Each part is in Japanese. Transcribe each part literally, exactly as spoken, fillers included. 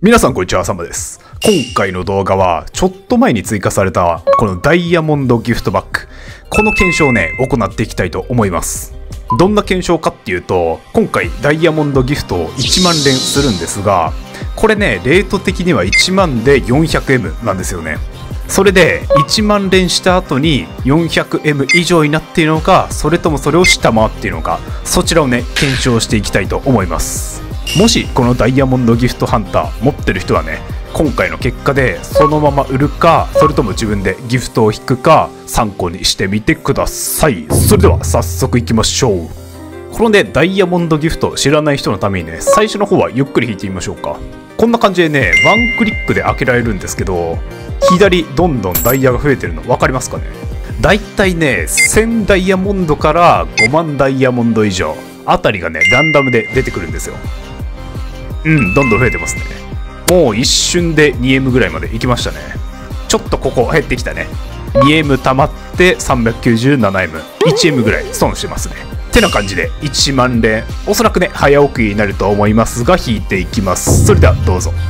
皆さんこんにちは、サンバです。今回の動画はちょっと前に追加されたこのダイヤモンドギフトバッグ、この検証をね行っていきたいと思います。どんな検証かっていうと、今回ダイヤモンドギフトをいちまん連するんですが、これねレート的にはいちまんで よんひゃくエム なんですよね。それでいちまん連した後に よんひゃくエム 以上になっているのか、それともそれを下回っているのか、そちらをね検証していきたいと思います。もしこのダイヤモンドギフトハンター持ってる人はね、今回の結果でそのまま売るか、それとも自分でギフトを引くか参考にしてみてください。それでは早速いきましょう。このねダイヤモンドギフト知らない人のためにね、最初の方はゆっくり引いてみましょうか。こんな感じでねワンクリックで開けられるんですけど、左どんどんダイヤが増えてるの分かりますかね。だいたいねせんダイヤモンドからごまんダイヤモンド以上あたりがねランダムで出てくるんですよ。うん、どんどん増えてますね。もう一瞬で にエム ぐらいまで行きましたね。ちょっとここ減ってきたね。にエム 溜まってさんびゃくきゅうじゅうななエム、いちエム ぐらい損してますね。てな感じでいちまん連、おそらくね早送りになると思いますが引いていきます。それではどうぞ。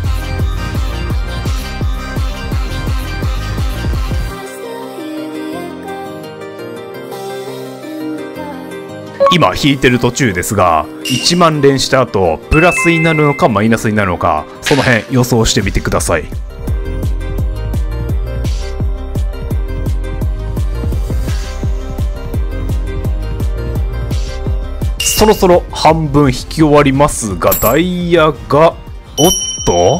今引いてる途中ですが、いちまん連した後プラスになるのかマイナスになるのか、その辺予想してみてください。そろそろ半分引き終わりますが、ダイヤがおっと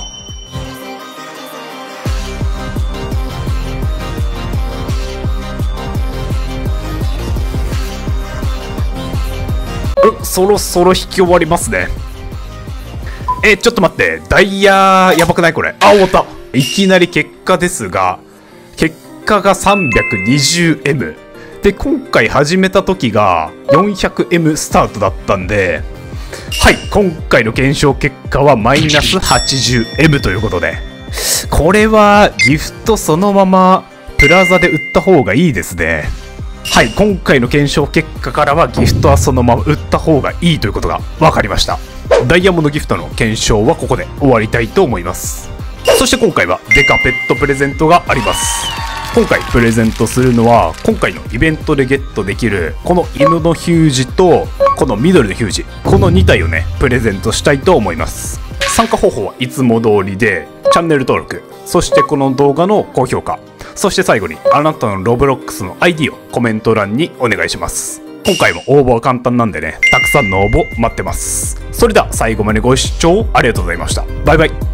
そろそろ引き終わりますね。えちょっと待って、ダイヤやばくないこれ。あ、終わった。いきなり結果ですが、結果が さんびゃくにじゅうエム で、今回始めた時が よんひゃくエム スタートだったんで、はい、今回の検証結果はマイナス はちじゅうエム ということで、これはギフトそのままプラザで売った方がいいですね。はい、今回の検証結果からはギフトはそのまま売った方がいいということが分かりました。ダイヤモンドギフトの検証はここで終わりたいと思います。そして今回はデカペットプレゼントがあります。今回プレゼントするのは、今回のイベントでゲットできるこの犬のヒュージとこの緑のヒュージ、このに体をねプレゼントしたいと思います。参加方法はいつも通りで、チャンネル登録、そしてこの動画の高評価、そして最後にあなたのロブロックスの アイディー をコメント欄にお願いします。今回も応募は簡単なんでね、たくさんの応募待ってます。それでは最後までご視聴ありがとうございました。バイバイ。